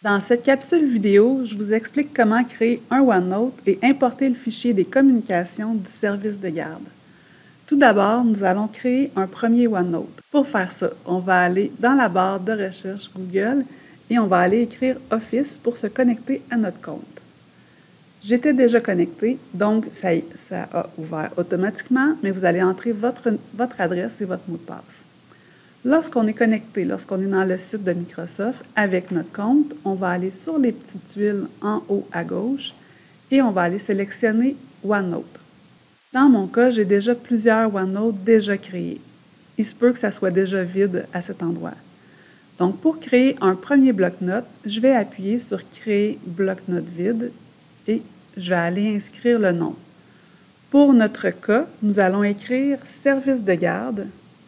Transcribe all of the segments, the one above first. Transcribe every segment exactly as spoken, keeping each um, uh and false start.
Dans cette capsule vidéo, je vous explique comment créer un OneNote et importer le fichier des communications du service de garde. Tout d'abord, nous allons créer un premier OneNote. Pour faire ça, on va aller dans la barre de recherche Google et on va aller écrire Office pour se connecter à notre compte. J'étais déjà connecté, donc ça, ça a ouvert automatiquement, mais vous allez entrer votre, votre adresse et votre mot de passe. Lorsqu'on est connecté, lorsqu'on est dans le site de Microsoft avec notre compte, on va aller sur les petites tuiles en haut à gauche et on va aller sélectionner OneNote. Dans mon cas, j'ai déjà plusieurs OneNote déjà créés. Il se peut que ça soit déjà vide à cet endroit. Donc, pour créer un premier bloc-notes, je vais appuyer sur « Créer bloc-notes vide » et je vais aller inscrire le nom. Pour notre cas, nous allons écrire « Service de garde »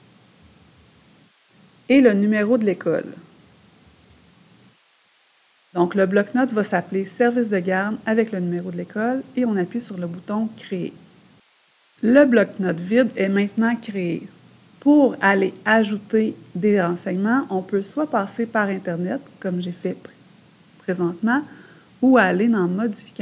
et le numéro de l'école. Donc, le bloc-notes va s'appeler « Service de garde » avec le numéro de l'école et on appuie sur le bouton « Créer ». Le bloc-notes vide est maintenant créé. Pour aller ajouter des renseignements, on peut soit passer par Internet, comme j'ai fait présentement, ou aller dans « Modifications »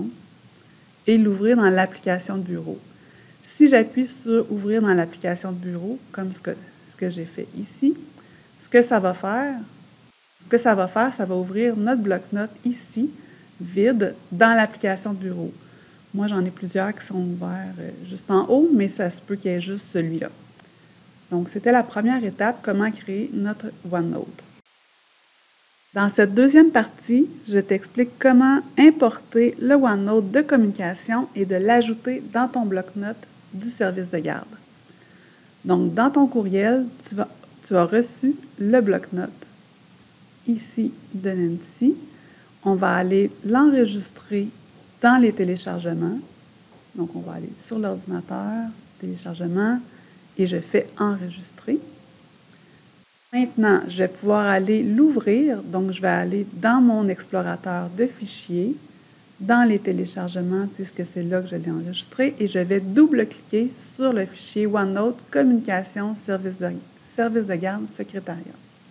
et l'ouvrir dans l'application de bureau. Si j'appuie sur « Ouvrir dans l'application de bureau », comme ce que, ce que j'ai fait ici, ce que ça va faire, ce que ça va faire, ça va ouvrir notre bloc-notes ici, vide, dans l'application de bureau. Moi, j'en ai plusieurs qui sont ouverts juste en haut, mais ça se peut qu'il y ait juste celui-là. Donc, c'était la première étape, comment créer notre OneNote. Dans cette deuxième partie, je t'explique comment importer le OneNote de communication et de l'ajouter dans ton bloc-notes du service de garde. Donc, dans ton courriel, tu, vas, tu as reçu le bloc-notes ici de Nancy. On va aller l'enregistrer dans les téléchargements. Donc, on va aller sur l'ordinateur, téléchargement, et je fais enregistrer. Maintenant, je vais pouvoir aller l'ouvrir. Donc, je vais aller dans mon explorateur de fichiers, dans les téléchargements, puisque c'est là que je l'ai enregistré, et je vais double-cliquer sur le fichier OneNote Communication Service de, service de garde secrétariat.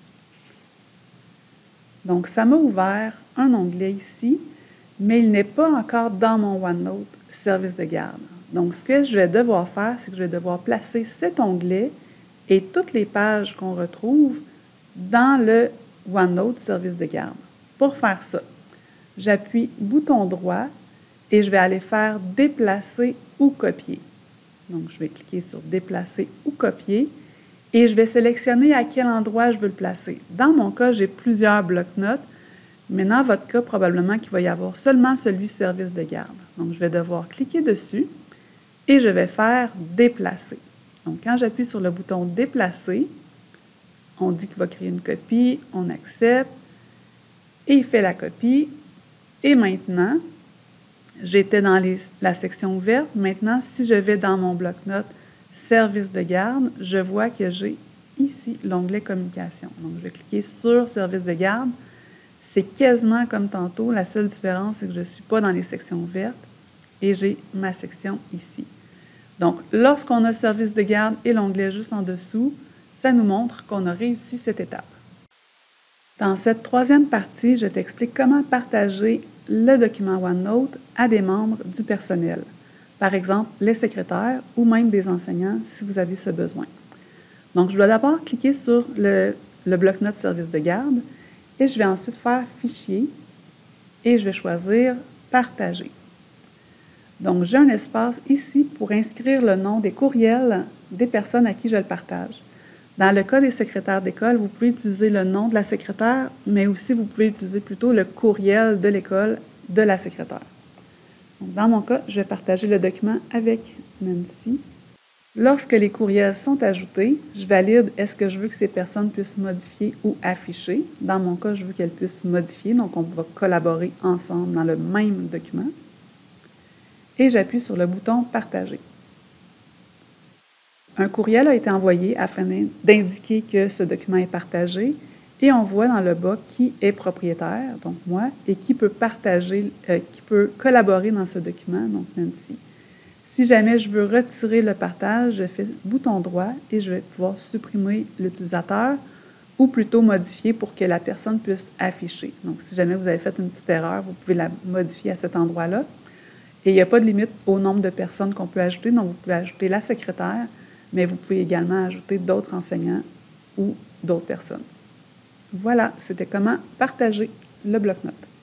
Donc, ça m'a ouvert un onglet ici, mais il n'est pas encore dans mon OneNote Service de garde. Donc, ce que je vais devoir faire, c'est que je vais devoir placer cet onglet et toutes les pages qu'on retrouve dans le OneNote Service de garde. Pour faire ça, j'appuie bouton droit et je vais aller faire « Déplacer ou copier ». Donc, je vais cliquer sur « Déplacer ou copier » et je vais sélectionner à quel endroit je veux le placer. Dans mon cas, j'ai plusieurs blocs-notes, mais dans votre cas, probablement qu'il va y avoir seulement celui Service de garde. Donc, je vais devoir cliquer dessus et je vais faire « Déplacer ». Donc, quand j'appuie sur le bouton « Déplacer », on dit qu'il va créer une copie, on accepte, et il fait la copie. Et maintenant, j'étais dans les, la section verte. Maintenant, si je vais dans mon bloc-notes « Service de garde », je vois que j'ai ici l'onglet « Communication ». Donc, je vais cliquer sur « Service de garde ». C'est quasiment comme tantôt. La seule différence, c'est que je ne suis pas dans les sections vertes et j'ai ma section ici. Donc, lorsqu'on a Service de garde et l'onglet juste en dessous, ça nous montre qu'on a réussi cette étape. Dans cette troisième partie, je t'explique comment partager le document OneNote à des membres du personnel. Par exemple, les secrétaires ou même des enseignants si vous avez ce besoin. Donc, je dois d'abord cliquer sur le, le bloc-notes Service de garde et je vais ensuite faire « Fichier » et je vais choisir « Partager ». Donc, j'ai un espace ici pour inscrire le nom des courriels des personnes à qui je le partage. Dans le cas des secrétaires d'école, vous pouvez utiliser le nom de la secrétaire, mais aussi vous pouvez utiliser plutôt le courriel de l'école de la secrétaire. Donc, dans mon cas, je vais partager le document avec Nancy. Lorsque les courriels sont ajoutés, je valide est-ce que je veux que ces personnes puissent modifier ou afficher. Dans mon cas, je veux qu'elles puissent modifier, donc on va collaborer ensemble dans le même document. Et j'appuie sur le bouton « Partager ». Un courriel a été envoyé afin d'indiquer que ce document est partagé et on voit dans le bas qui est propriétaire, donc moi, et qui peut partager, euh, qui peut collaborer dans ce document, donc Nancy. Si jamais je veux retirer le partage, je fais bouton droit et je vais pouvoir supprimer l'utilisateur ou plutôt modifier pour que la personne puisse afficher. Donc, si jamais vous avez fait une petite erreur, vous pouvez la modifier à cet endroit-là. Et il n'y a pas de limite au nombre de personnes qu'on peut ajouter. Donc, vous pouvez ajouter la secrétaire, mais vous pouvez également ajouter d'autres enseignants ou d'autres personnes. Voilà, c'était comment partager le bloc-notes.